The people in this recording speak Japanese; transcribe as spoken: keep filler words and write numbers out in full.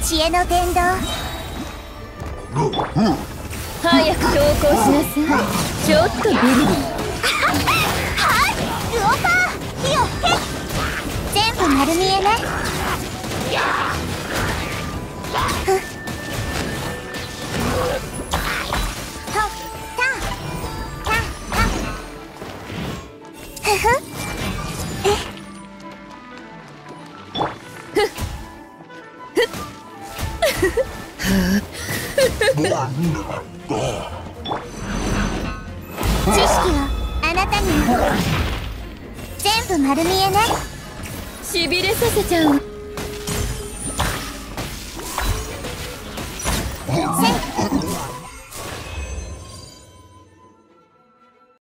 知恵の伝道。 早く投稿しなさい。ちょっとビリビリ。 はい、ルオパー火を吹け。全部丸見えね。ふっとたたたふふえ知識をあなたにも全部丸見えね。 しびれさせちゃう。